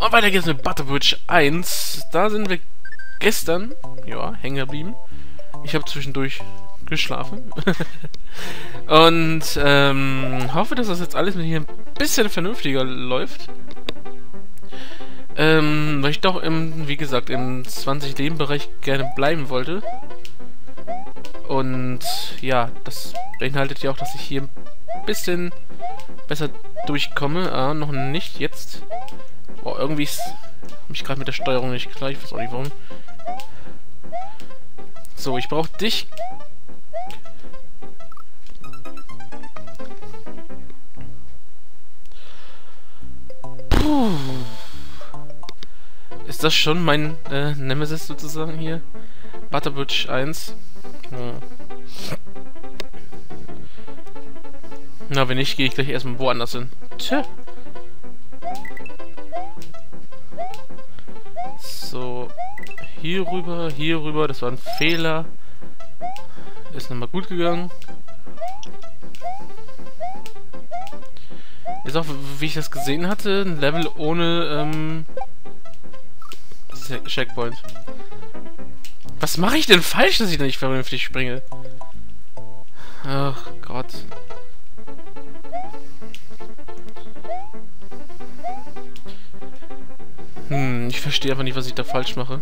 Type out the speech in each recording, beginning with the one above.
Und weiter geht's mit Butterbur 1. Da sind wir gestern, ja, hängen geblieben. Ich habe zwischendurch geschlafen. Und hoffe, dass das jetzt alles mit hier ein bisschen vernünftiger läuft. Weil ich doch wie gesagt, im 20-Leben-Bereich gerne bleiben wollte. Und ja, das beinhaltet ja auch, dass ich hier ein bisschen besser durchkomme. Ah, noch nicht jetzt. Boah, irgendwie habe ich gerade mit der Steuerung nicht klar. Ich weiß auch nicht warum. So, ich brauche dich. Puh. Ist das schon mein Nemesis sozusagen hier? Butterbur 1. Na, wenn nicht, gehe ich gleich erstmal woanders hin. Tja. So. Hier rüber. Das war ein Fehler. Ist nochmal gut gegangen. Ist auch, wie ich das gesehen hatte, ein Level ohne Checkpoint. Was mache ich denn falsch, dass ich da nicht vernünftig springe? Ach Gott. Ich verstehe einfach nicht, was ich da falsch mache.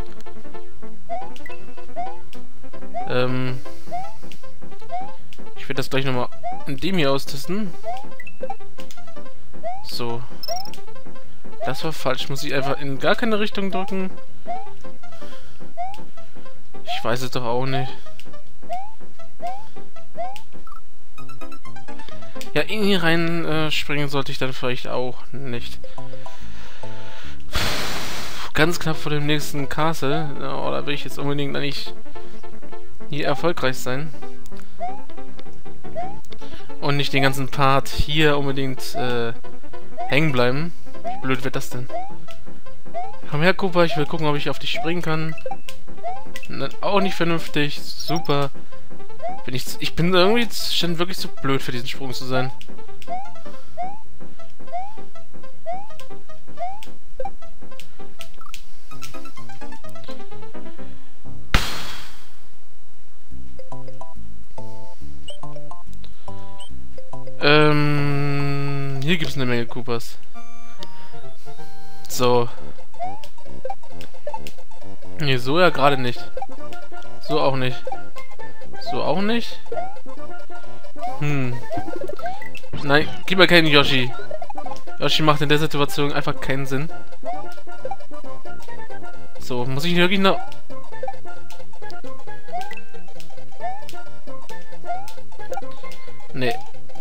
Ich werde das gleich nochmal in dem hier austesten. So. Das war falsch. Muss ich einfach in gar keine Richtung drücken? Ich weiß es doch auch nicht. Ja, in hier rein springen sollte ich dann vielleicht auch nicht. Ganz knapp vor dem nächsten Castle. Oh, da will ich jetzt unbedingt eigentlich hier erfolgreich sein. Und nicht den ganzen Part hier unbedingt hängen bleiben. Wie blöd wird das denn? Komm her, Cooper, ich will gucken, ob ich auf dich springen kann. Auch nicht vernünftig. Super. Ich bin irgendwie schon wirklich zu blöd für diesen Sprung zu sein. Hier gibt es eine Menge Coopers. So. Nee, so ja gerade nicht. So auch nicht. So auch nicht. Nein, gib mir keinen Yoshi. Yoshi macht in der Situation einfach keinen Sinn. So, muss ich wirklich noch... Nee.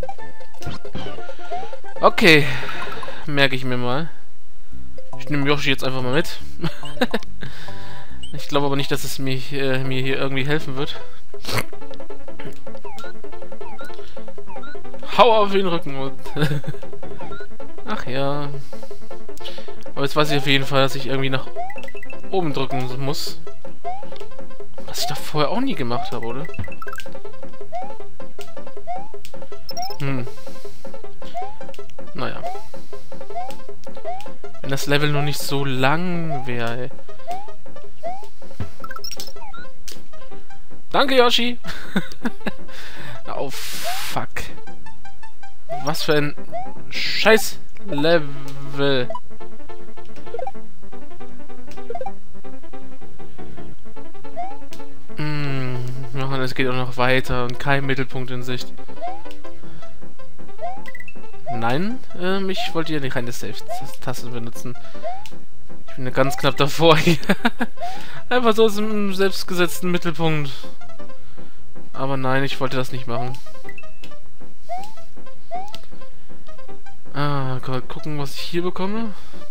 Okay. Merke ich mir mal. Ich nehme Yoshi jetzt einfach mal mit. Ich glaube aber nicht, dass es mir hier irgendwie helfen wird. Hau auf den Rücken und... Ach ja. Aber jetzt weiß ich auf jeden Fall, dass ich irgendwie nach oben drücken muss. Was ich da vorher auch nie gemacht habe, oder? Naja. Wenn das Level nur nicht so lang wäre. Danke, Yoshi! Oh, fuck. Was für ein scheiß Level. Ja, es geht auch noch weiter und kein Mittelpunkt in Sicht. Nein, ich wollte ja nicht reine Safe-Taste benutzen. Ich bin ja ganz knapp davor hier. Einfach so aus dem selbstgesetzten Mittelpunkt. Aber nein, ich wollte das nicht machen. Ah Gott, gucken, was ich hier bekomme.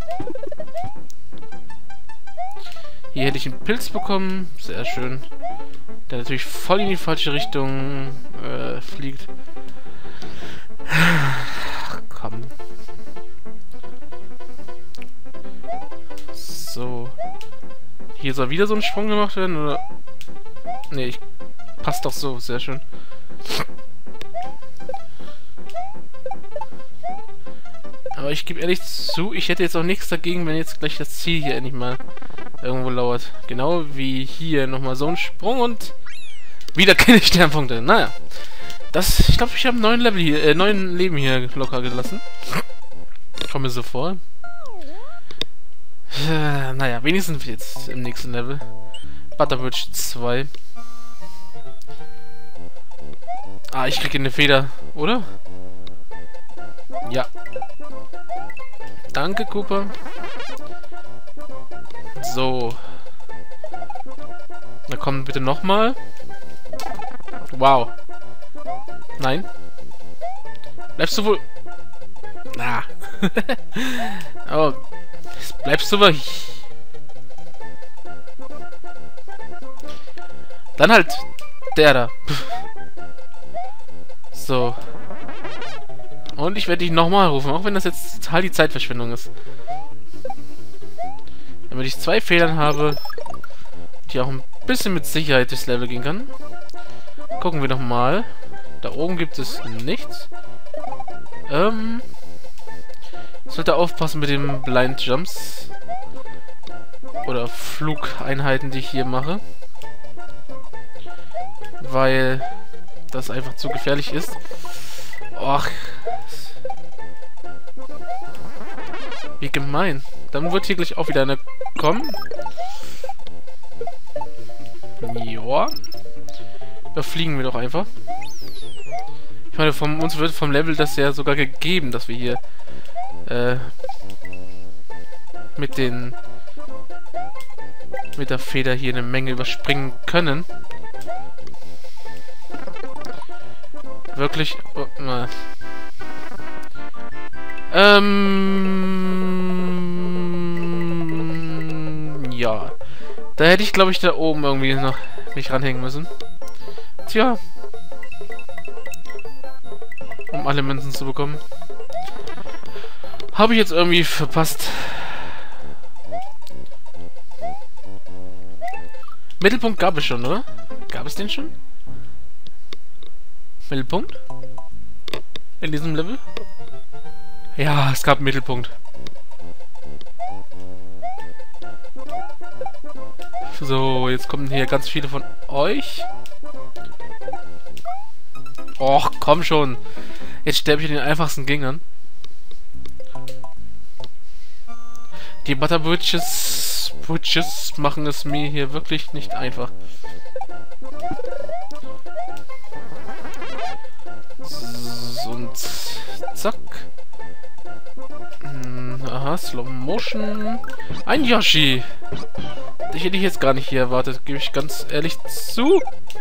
Hier hätte ich einen Pilz bekommen. Sehr schön. Der natürlich voll in die falsche Richtung fliegt. Ach, komm. So. Hier soll wieder so ein Sprung gemacht werden, oder? Nee, passt doch so. Sehr schön. Aber ich gebe ehrlich zu, ich hätte jetzt auch nichts dagegen, wenn jetzt gleich das Ziel hier endlich mal irgendwo lauert. Genau wie hier nochmal so ein Sprung und wieder keine Sternpunkte. Naja. Das, ich glaube, ich habe 9 Level hier, 9 Leben hier locker gelassen. Kommt mir so vor. Naja, wenigstens jetzt im nächsten Level. Butterbridge 2. Ah, ich kriege eine Feder, oder? Ja. Danke, Cooper. So. Na komm, bitte nochmal. Wow. Nein. Bleibst du wohl... Na. Oh. Bleibst du wohl... Dann halt der da. So. Und ich werde dich nochmal rufen, auch wenn das jetzt total die Zeitverschwendung ist. Damit ich 2 Federn habe, die auch ein bisschen mit Sicherheit durchs Level gehen kann. Gucken wir nochmal. Da oben gibt es nichts. Sollte aufpassen mit den Blind Jumps. Oder Flugeinheiten, die ich hier mache. Weil das einfach zu gefährlich ist. Och. Wie gemein. Dann wird hier gleich auch wieder eine kommen. Joa. Da fliegen wir doch einfach. Ich meine, uns wird vom Level das ja sogar gegeben, dass wir hier mit der Feder hier eine Menge überspringen können. Wirklich. Oh, na. Ja. Da hätte ich, glaube ich, da oben irgendwie noch mich ranhängen müssen. Tja. Um alle Münzen zu bekommen. Habe ich jetzt irgendwie verpasst. Mittelpunkt gab es schon, oder? Gab es den schon? Mittelpunkt? In diesem Level? Ja, es gab einen Mittelpunkt. So, jetzt kommen hier ganz viele von euch. Och, komm schon. Jetzt sterbe ich in den einfachsten Gegnern. Die Butterbridges machen es mir hier wirklich nicht einfach. Und zack. Aha, Slow Motion. Ein Yoshi. Ich hätte ich jetzt gar nicht hier erwartet, gebe ich ganz ehrlich zu.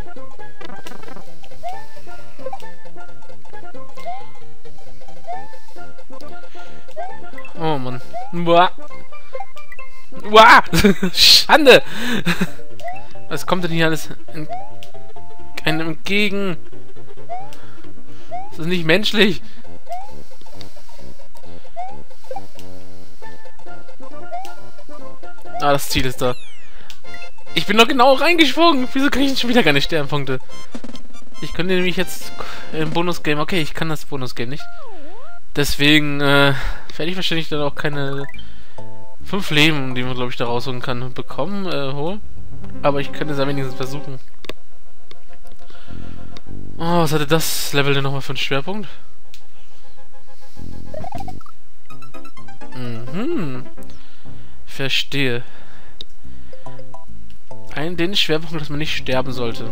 Oh Mann. Uah. Uah. Schande. Was kommt denn hier alles einem entgegen? Das ist nicht menschlich. Ah, das Ziel ist da. Ich bin doch genau reingesprungen. Wieso kriege ich schon wieder keine Sternpunkte? Ich könnte nämlich jetzt im Bonusgame... Okay, ich kann das Bonusgame nicht. Deswegen werde ich wahrscheinlich dann auch keine 5 Leben, die man, glaube ich, da rausholen kann, bekommen, holen. Aber ich könnte es ja wenigstens versuchen. Oh, was hatte das Level denn nochmal für einen Schwerpunkt? Mhm. Verstehe. Den Schwerpunkt, dass man nicht sterben sollte.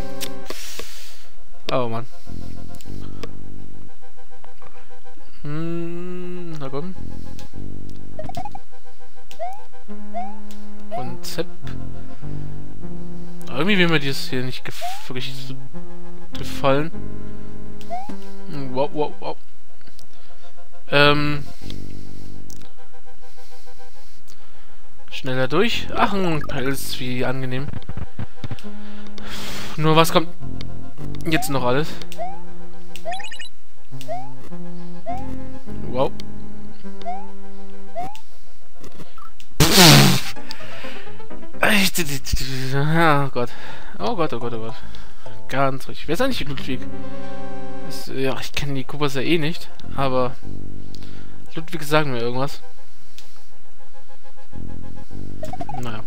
Oh Mann. Na komm. Und Zip. Irgendwie will mir dieses hier nicht wirklich gefallen. Wow, wow, wow. Schneller durch. Ach, ein Pelz, wie angenehm. Nur was kommt jetzt noch alles? Wow. Oh Gott. Oh Gott, oh Gott, oh Gott. Ganz richtig. Wer ist eigentlich Ludwig? Ja, ich kenne die Koopas ja eh nicht, aber Ludwig sagt mir irgendwas. Naja.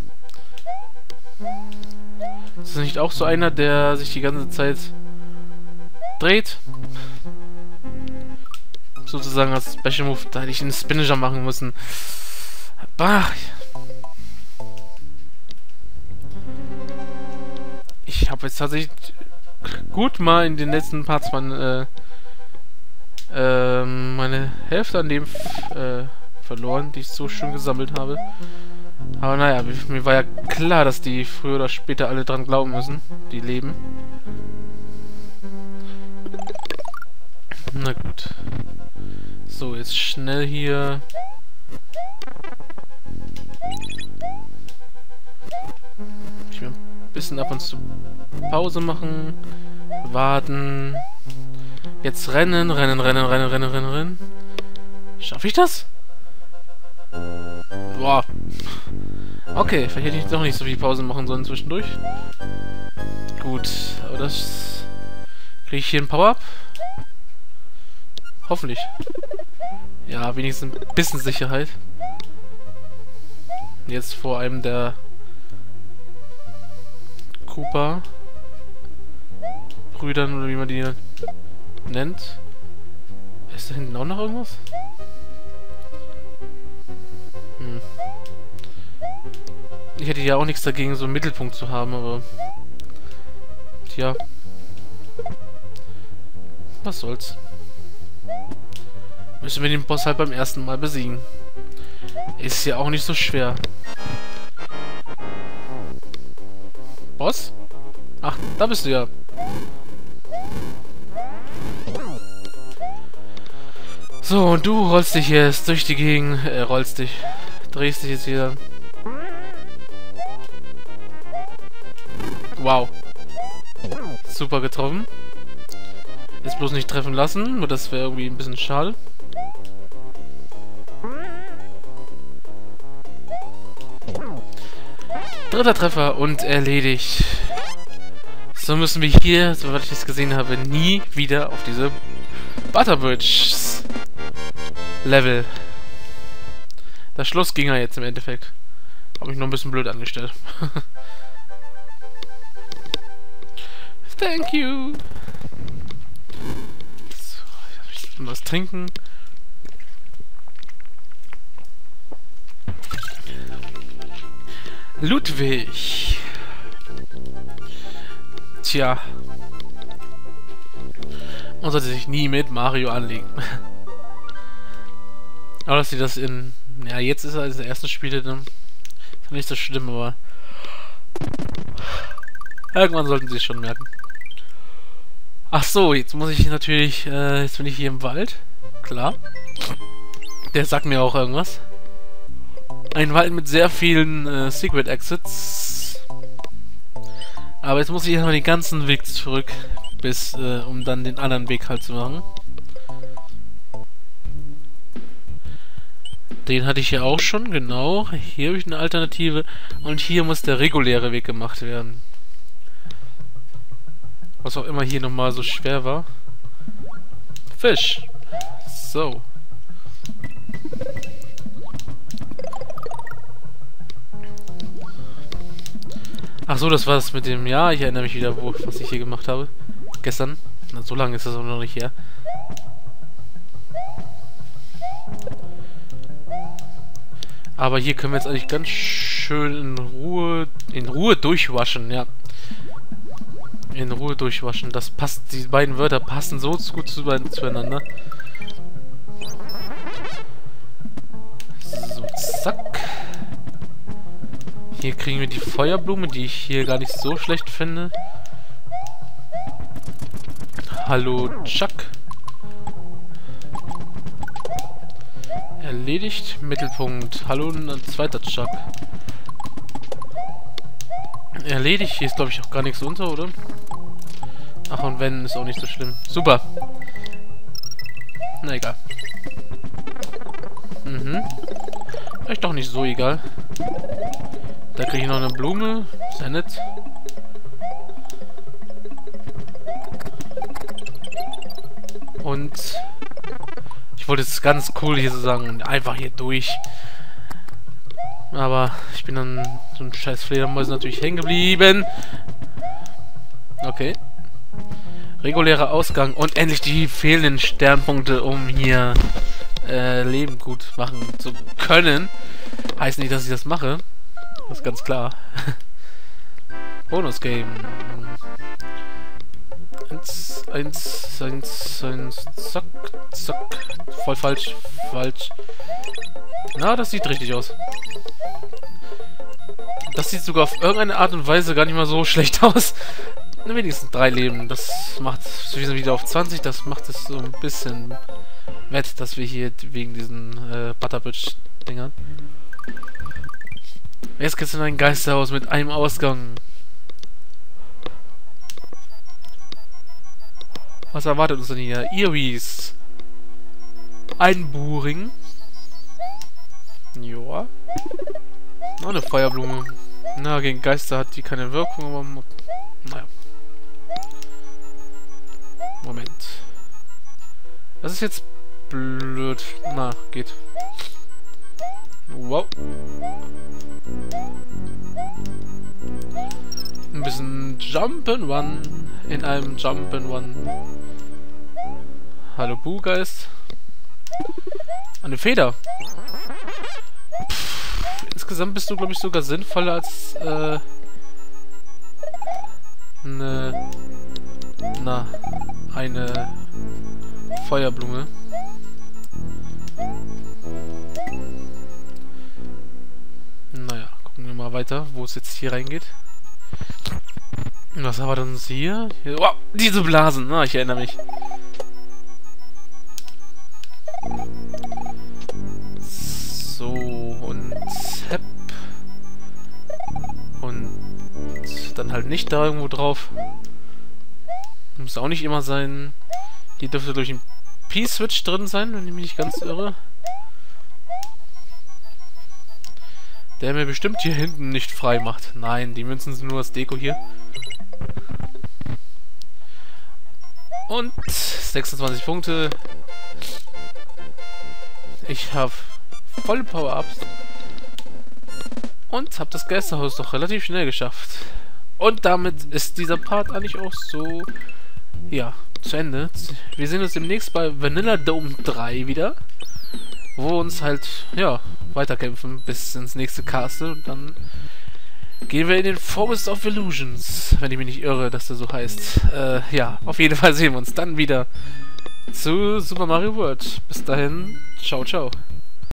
Ist das nicht auch so einer, der sich die ganze Zeit dreht? Sozusagen als Special Move, da hätte ich einen Spinnager machen müssen. Bah. Ich habe jetzt tatsächlich gut mal in den letzten Parts meine Hälfte an dem verloren, die ich so schön gesammelt habe. Aber naja, mir war ja klar, dass die früher oder später alle dran glauben müssen, die leben. Na gut. So, jetzt schnell hier. Ich will ein bisschen ab und zu Pause machen. Warten. Jetzt rennen. Schaffe ich das? Boah. Okay, vielleicht hätte ich doch nicht so viel Pause machen sollen zwischendurch. Gut, aber das... Kriege ich hier ein Power-Up? Hoffentlich. Ja, wenigstens ein bisschen Sicherheit. Jetzt vor einem der... Koopa... Brüdern, oder wie man die nennt. Ist da hinten auch noch irgendwas? Ich hätte ja auch nichts dagegen, so einen Mittelpunkt zu haben, aber... Tja. Was soll's. Müssen wir den Boss halt beim ersten Mal besiegen. Ist ja auch nicht so schwer. Boss? Ach, da bist du ja. So, und du rollst dich jetzt durch die Gegend. Drehst dich jetzt wieder. Wow. Super getroffen. Jetzt bloß nicht treffen lassen, nur das wäre irgendwie ein bisschen schade. Dritter Treffer und erledigt. So müssen wir hier, soweit ich es gesehen habe, nie wieder auf diese Butterbridge Level. Das Schloss ging ja jetzt im Endeffekt. Habe ich noch ein bisschen blöd angestellt. Thank you. So, ich muss was trinken. Ludwig. Tja. Man sollte sich nie mit Mario anlegen. Aber dass sie das in... Ja, jetzt ist er als der erste Spiele, dann ist nicht so schlimm, aber... Irgendwann sollten sie es schon merken. Ach so, jetzt muss ich natürlich... jetzt bin ich hier im Wald. Klar. Der sagt mir auch irgendwas. Ein Wald mit sehr vielen Secret Exits. Aber jetzt muss ich erstmal den ganzen Weg zurück, bis, um dann den anderen Weg halt zu machen. Den hatte ich ja auch schon, genau. Hier habe ich eine Alternative. Und hier muss der reguläre Weg gemacht werden. Was auch immer hier nochmal so schwer war. Fisch. So. Ach so, das war das mit dem... Ja, ich erinnere mich wieder, was ich hier gemacht habe. Gestern. Na, so lange ist das auch noch nicht her. Aber hier können wir jetzt eigentlich ganz schön in Ruhe durchwaschen, ja. In Ruhe durchwaschen. Das passt, die beiden Wörter passen so gut zueinander. So, zack. Hier kriegen wir die Feuerblume, die ich hier gar nicht so schlecht finde. Hallo, Chuck. Erledigt. Mittelpunkt. Hallo, ein zweiter Chuck. Erledigt. Hier ist, glaube ich, auch gar nichts unter, oder? Ach, und wenn, ist auch nicht so schlimm. Super. Na, egal. Vielleicht doch nicht so egal. Da kriege ich noch eine Blume. Sehr nett. Und... Ich wollte es ganz cool hier so sagen und einfach hier durch. Aber ich bin dann so ein scheiß Fledermäuse natürlich hängen geblieben. Okay. Regulärer Ausgang und endlich die fehlenden Sternpunkte, um hier Leben gut machen zu können. Heißt nicht, dass ich das mache. Das ist ganz klar. Bonus-Game. 1, zack, zack. Voll falsch, falsch. Na, das sieht richtig aus. Das sieht sogar auf irgendeine Art und Weise gar nicht mal so schlecht aus. Wenigstens 3 Leben. Das macht, wir sind wieder auf 20, das macht es so ein bisschen wett, dass wir hier wegen diesen Butterbridge-Dingern. Jetzt geht's in ein Geisterhaus mit einem Ausgang. Was erwartet uns denn hier? Iris. Ein Buring. Joa. Noch eine Feuerblume. Na, gegen Geister hat die keine Wirkung, aber... Naja. Moment. Das ist jetzt blöd. Na, geht. Wow. Ein bisschen Jump'n'Run in einem Jump'n'Run. Hallo Buhgeist. Eine Feder. Insgesamt bist du, glaube ich, sogar sinnvoller als eine Feuerblume. Naja, gucken wir mal weiter, wo es jetzt hier reingeht. Was haben wir denn hier? Wow, diese Blasen! Na, ich erinnere mich. So, und Hepp. Und dann halt nicht da irgendwo drauf. Muss auch nicht immer sein. Hier dürfte durch ein P-Switch drin sein, wenn ich mich nicht ganz irre. Der mir bestimmt hier hinten nicht frei macht. Nein, die Münzen sind nur das Deko hier. Und 26 Punkte. Ich habe volle Power-Ups. Und habe das Geisterhaus doch relativ schnell geschafft. Und damit ist dieser Part eigentlich auch so... Ja, zu Ende. Wir sehen uns demnächst bei Vanilla Dome 3 wieder. Wo wir uns halt, ja, weiterkämpfen bis ins nächste Castle. Und dann gehen wir in den Forest of Illusions. Wenn ich mich nicht irre, dass der so heißt. Ja, auf jeden Fall sehen wir uns dann wieder zu Super Mario World. Bis dahin, ciao, ciao.